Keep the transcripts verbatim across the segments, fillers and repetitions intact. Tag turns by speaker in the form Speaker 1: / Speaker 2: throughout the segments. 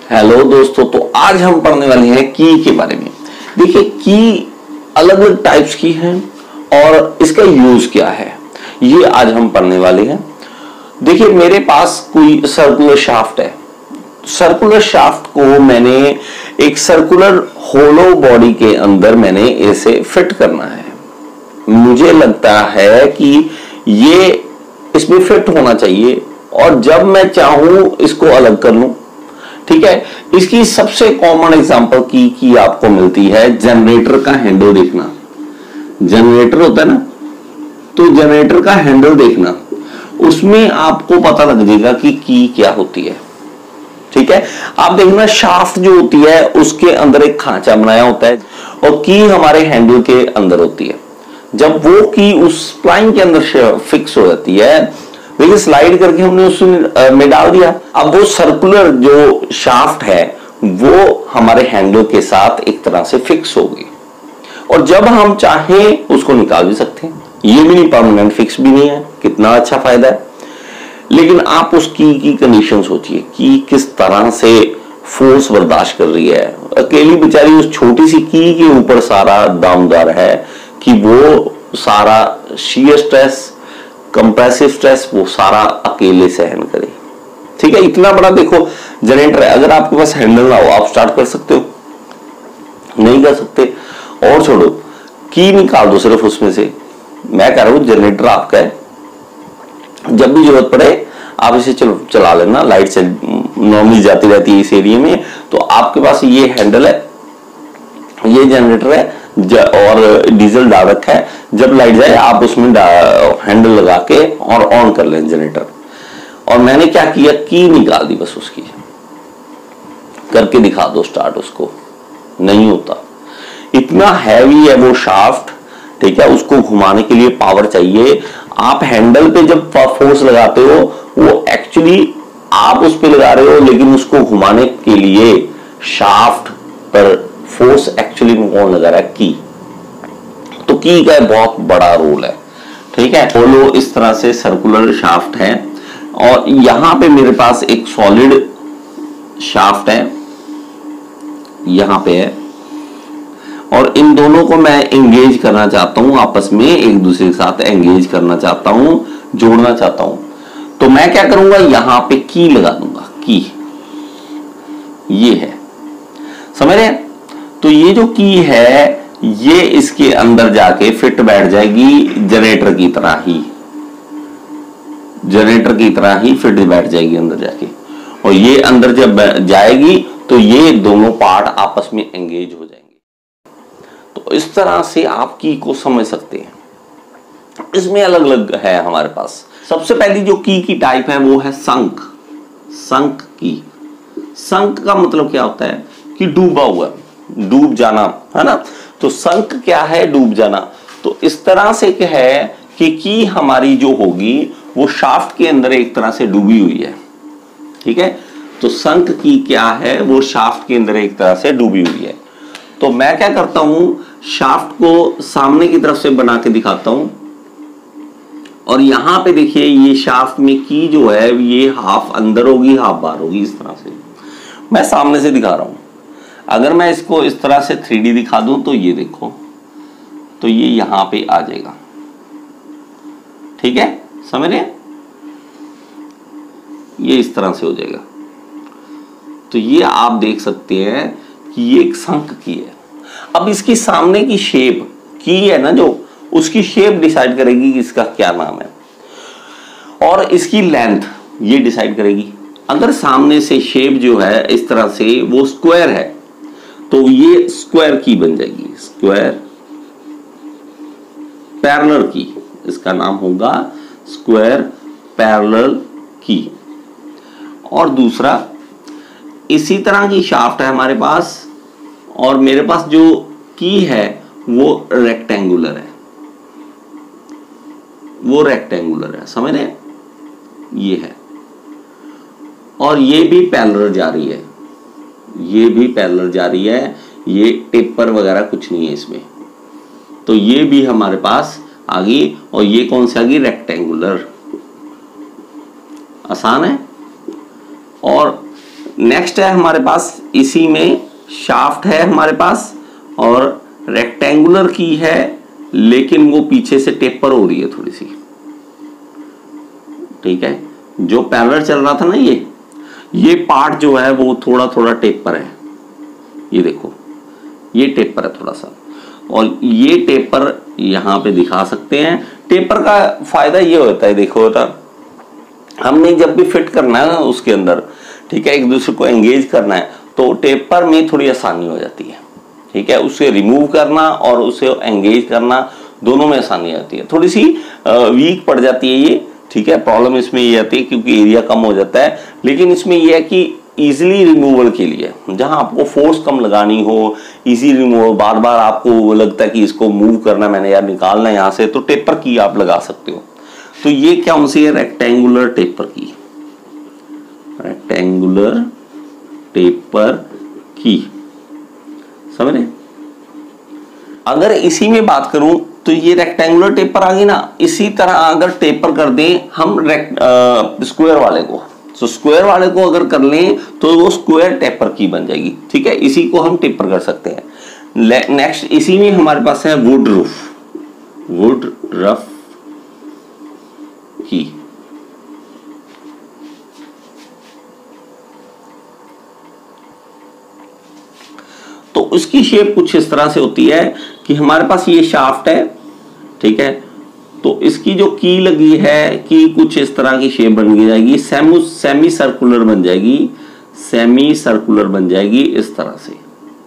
Speaker 1: Hello दोस्तों, तो आज हम पढ़ने वाले हैं की के बारे में। देखिए, की अलग अलग टाइप्स की हैं और इसका यूज क्या है, ये आज हम पढ़ने वाले हैं। देखिए, मेरे पास कोई सर्कुलर शाफ्ट है। सर्कुलर शाफ्ट को मैंने एक सर्कुलर होलो बॉडी के अंदर मैंने इसे फिट करना है। मुझे लगता है कि ये इसमें फिट होना चाहिए और जब मैं चाहूं इसको अलग कर लूं। ठीक है, इसकी सबसे कॉमन एग्जांपल की की आपको मिलती है जनरेटर का हैंडल देखना। जनरेटर होता है ना, तो जनरेटर का हैंडल देखना, उसमें आपको पता लग जाएगा कि की क्या होती है। ठीक है, आप देखना शाफ्ट जो होती है उसके अंदर एक खांचा बनाया होता है और की हमारे हैंडल के अंदर होती है। जब वो की उस स्प्लाइन के अंदर फिक्स हो जाती है, देखिए स्लाइड करके हमने उसमें में डाल दिया। अब वो सर्कुलर जो शाफ्ट है वो हमारे हैंडल के साथ एक तरह से फिक्स होगी और जब हम चाहें उसको निकाल भी सकते हैं। ये भी नहीं परमानेंट फिक्स भी नहीं है, कितना अच्छा फायदा है। लेकिन आप उस की की कंडीशन सोचिए कि किस तरह से फोर्स बर्दाश्त कर रही है। अकेली बेचारी उस छोटी सी की के ऊपर सारा दामदार है कि वो सारा शियर स्ट्रेस, कंप्रेसिव स्ट्रेस वो सारा अकेले सहन करे। ठीक है, इतना बड़ा देखो जनरेटर है। अगर आपके पास हैंडल ना हो, आप स्टार्ट कर सकते हो? नहीं कर सकते। और छोड़ो, की निकाल दो सिर्फ उसमें से। मैं कह रहा हूं जनरेटर आपका है, जब भी जरूरत पड़े आप इसे चल, चला लेना। लाइट से नॉर्मली जाती रहती है इस एरिया में, तो आपके पास ये हैंडल है, ये जनरेटर है और डीजल डाल रखा है। जब लाइट जाए आप उसमें हैंडल लगा के और ऑन कर लें जनरेटर। और मैंने क्या किया, की निकाल दी बस उसकी, करके दिखा दो स्टार्ट। उसको नहीं होता, इतना हैवी है वो शाफ्ट। ठीक है, उसको घुमाने के लिए पावर चाहिए। आप हैंडल पे जब फोर्स लगाते हो वो एक्चुअली आप उस पे लगा रहे हो, लेकिन उसको घुमाने के लिए शाफ्ट पर फोर्स एक्चुअली में कौन लगा रहा है? की। तो की का बहुत बड़ा रोल है। ठीक है, होलो इस तरह से सर्कुलर शाफ्ट है और यहां पे मेरे पास एक सॉलिड शाफ्ट है, यहां पे है, और इन दोनों को मैं एंगेज करना चाहता हूं, आपस में एक दूसरे के साथ एंगेज करना चाहता हूं, जोड़ना चाहता हूं। तो मैं क्या करूंगा, यहां पे की लगा दूंगा। की ये है, समझ रहे हैं? तो ये जो की है ये इसके अंदर जाके फिट बैठ जाएगी, जनरेटर की तरह ही जनरेटर की तरह ही फिट बैठ जाएगी अंदर जाके। और ये अंदर जब जाएगी तो ये दोनों पार्ट आपस में एंगेज हो जाएंगे। तो इस तरह से आप की को समझ सकते हैं। इसमें अलग अलग है हमारे पास। सबसे पहली जो की की टाइप है वो है संक। संक की। संक का मतलब क्या होता है कि डूबा हुआ, डूब जाना, है ना। तो संक क्या है? डूब जाना। तो इस तरह से क्या है कि की हमारी जो होगी वो शाफ्ट के अंदर एक तरह से डूबी हुई है। ठीक है, तो संक की क्या है? वो शाफ्ट के अंदर एक तरह से डूबी हुई है। तो मैं क्या करता हूं, शाफ्ट को सामने की तरफ से बना के दिखाता हूं और यहां पे देखिए ये शाफ्ट में की जो है ये हाफ अंदर होगी, हाफ बाहर होगी। इस तरह से मैं सामने से दिखा रहा हूं। अगर मैं इसको इस तरह से थ्री डी दिखा दूं तो ये देखो, तो ये यहां पे आ जाएगा। ठीक है, समझ रहे हैं? ये इस तरह से हो जाएगा। तो ये आप देख सकते हैं कि ये एक संक की है। अब इसकी सामने की शेप की है ना, जो उसकी शेप डिसाइड करेगी कि इसका क्या नाम है, और इसकी लेंथ ये डिसाइड करेगी। अगर सामने से शेप जो है इस तरह से वो स्क्वायर है तो ये स्क्वायर की बन जाएगी, स्क्वायर पैरेलल की। इसका नाम होगा स्क्वायर पैरेलल की। और दूसरा इसी तरह की शाफ्ट है हमारे पास और मेरे पास जो की है वो रेक्टेंगुलर है, वो रेक्टेंगुलर है, समझ रहे? ये है, और ये भी पैरेलल जा रही है, ये भी पैरेलल जा रही है। ये टेपर वगैरह कुछ नहीं है इसमें। तो ये भी हमारे पास आ गई और ये कौन सी आ गई? रेक्टेंगुलर। आसान है। और नेक्स्ट है हमारे पास, इसी में शाफ्ट है हमारे पास और रेक्टेंगुलर की है, लेकिन वो पीछे से टेपर हो रही है थोड़ी सी, ठीक है। जो पैरेलल चल रहा था ना, ये ये पार्ट जो है वो थोड़ा थोड़ा टेपर है, ये देखो ये टेपर है थोड़ा सा, और ये टेपर यहां पे दिखा सकते हैं। टेपर का फायदा ये होता है, देखो होता हमने जब भी फिट करना है ना उसके अंदर, ठीक है, एक दूसरे को एंगेज करना है, तो टेपर में थोड़ी आसानी हो जाती है, ठीक है। उसे रिमूव करना और उसे एंगेज करना दोनों में आसानी आती है। थोड़ी सी वीक पड़ जाती है ये, ठीक है, प्रॉब्लम इसमें ये आती है क्योंकि एरिया कम हो जाता है, लेकिन इसमें यह है कि इजीली रिमूवल के लिए, जहां आपको फोर्स कम लगानी हो, इजी रिमूवल, बार बार आपको लगता है कि इसको मूव करना, मैंने यार निकालना है यहां से, तो टेपर की आप लगा सकते हो। तो ये क्या कौन सी है, रेक्टेंगुलर टेपर की, रेक्टेंगुलर टेपर की, समझ रहे। अगर इसी में बात करूं तो ये रेक्टेंगुलर टेपर आ गई ना। इसी तरह अगर टेपर कर दें हम स्क्वायर वाले को, तो स्क्वायर वाले को अगर कर लें तो वो स्क्वायर टेपर की बन जाएगी, ठीक है। इसी को हम टेपर कर सकते हैं। नेक्स्ट इसी में हमारे पास है वुड रूफ, वुड रफ की। तो उसकी शेप कुछ इस तरह से होती है कि हमारे पास ये शाफ्ट है, ठीक है, तो इसकी जो की लगी है, की कुछ इस तरह की शेप बन जाएगी, सेमी सेमी सर्कुलर बन जाएगी, सेमी सर्कुलर बन जाएगी इस तरह से,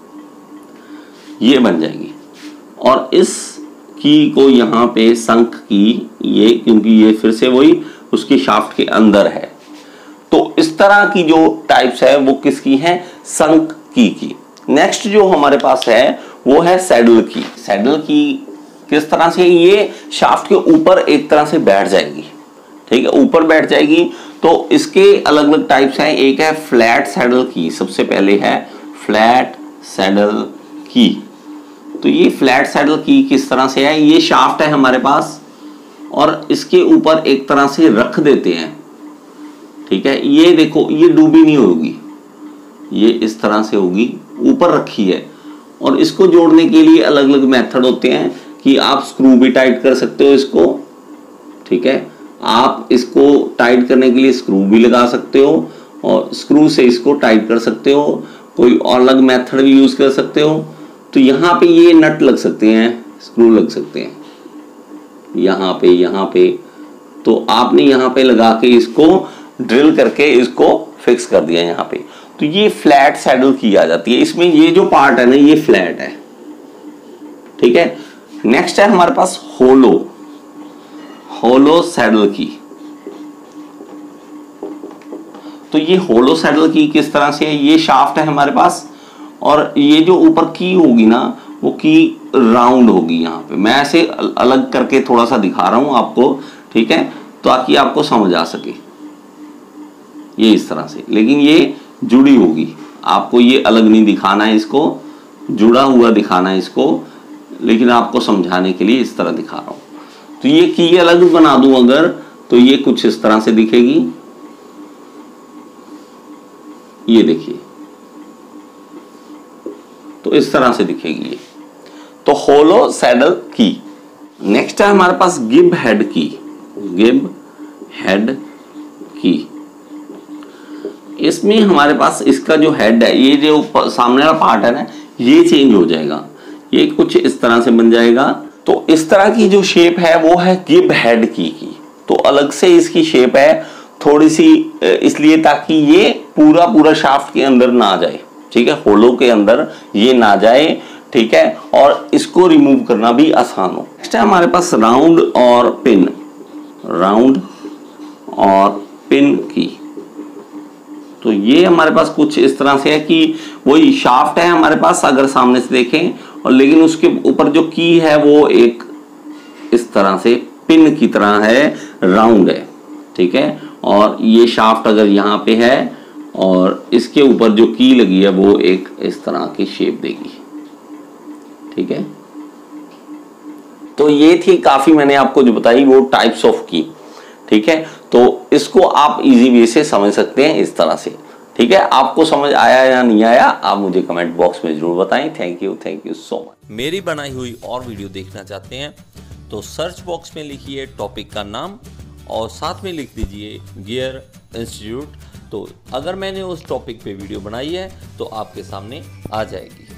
Speaker 1: ये बन जाएगी। और इस की को यहां पे संक की, ये क्योंकि ये फिर से वही उसकी शाफ्ट के अंदर है, तो इस तरह की जो टाइप्स है वो किसकी है, संक की की। नेक्स्ट जो हमारे पास है वो है सैडल की। सैडल की किस तरह से, ये शाफ्ट के ऊपर एक तरह से बैठ जाएगी, ठीक है, ऊपर बैठ जाएगी। तो इसके अलग अलग टाइप्स हैं। एक है फ्लैट सैडल की, सबसे पहले है फ्लैट सैडल की। तो ये फ्लैट सैडल की किस तरह से है, ये शाफ्ट है हमारे पास और इसके ऊपर एक तरह से रख देते हैं, ठीक है। ये देखो ये डूबी नहीं होगी, ये इस तरह से होगी, ऊपर रखी है। और इसको जोड़ने के लिए अलग अलग मेथड होते हैं कि आप स्क्रू भी टाइट कर सकते हो इसको, ठीक है, आप इसको टाइट करने के लिए स्क्रू भी लगा सकते हो और स्क्रू से इसको टाइट कर सकते हो, कोई और अलग मेथड भी यूज कर सकते हो। तो यहाँ पे ये नट लग सकते हैं, स्क्रू लग सकते हैं यहाँ पे, यहाँ पे, तो आपने यहाँ पे लगा के इसको ड्रिल करके इसको फिक्स कर दिया यहाँ पे। तो ये फ्लैट सैडल की आ जाती है। इसमें ये जो पार्ट है ना ये फ्लैट है, ठीक है। नेक्स्ट है हमारे पास होलो, होलो सैडल की। तो ये होलो सैडल की किस तरह से है, ये शाफ्ट है हमारे पास और ये जो ऊपर की होगी ना वो की राउंड होगी। यहाँ पे मैं ऐसे अलग करके थोड़ा सा दिखा रहा हूं आपको, ठीक है, ताकि आपको समझ आ सके। ये इस तरह से, लेकिन ये जुड़ी होगी, आपको ये अलग नहीं दिखाना है, इसको जुड़ा हुआ दिखाना है इसको, लेकिन आपको समझाने के लिए इस तरह दिखा रहा हूं। तो ये की अलग बना दूं अगर, तो ये कुछ इस तरह से दिखेगी, ये देखिए, तो इस तरह से दिखेगी ये। तो होलो सैडल की। नेक्स्ट है हमारे पास गिब हेड की, गिब हेड की। इसमें हमारे पास इसका जो हेड है, ये जो सामने वाला पार्ट है ना, ये चेंज हो जाएगा, ये कुछ इस तरह से बन जाएगा। तो इस तरह की जो शेप है वो है गिब हेड की की। तो अलग से इसकी शेप है थोड़ी सी, इसलिए ताकि ये पूरा पूरा शाफ्ट के अंदर ना जाए, ठीक है, होलो के अंदर ये ना जाए, ठीक है, और इसको रिमूव करना भी आसान हो। नेक्स्ट है हमारे पास राउंड और पिन, राउंड और पिन की। तो ये हमारे पास कुछ इस तरह से है कि वही शाफ्ट है हमारे पास अगर सामने से देखें, और लेकिन उसके ऊपर जो की है वो एक इस तरह से पिन की तरह है, राउंड है, ठीक है। और ये शाफ्ट अगर यहाँ पे है और इसके ऊपर जो की लगी है वो एक इस तरह की शेप देगी, ठीक है। तो ये थी काफी मैंने आपको जो बताई वो टाइप्स ऑफ की, ठीक है। तो इसको आप इजी वे से समझ सकते हैं इस तरह से, ठीक है, आपको समझ आया या नहीं आया आप मुझे कमेंट बॉक्स में जरूर बताएं। Thank you thank you so much.
Speaker 2: मेरी बनाई हुई और वीडियो देखना चाहते हैं तो सर्च बॉक्स में लिखिए टॉपिक का नाम और साथ में लिख दीजिए गियर इंस्टीट्यूट। तो अगर मैंने उस टॉपिक पे वीडियो बनाई है तो आपके सामने आ जाएगी।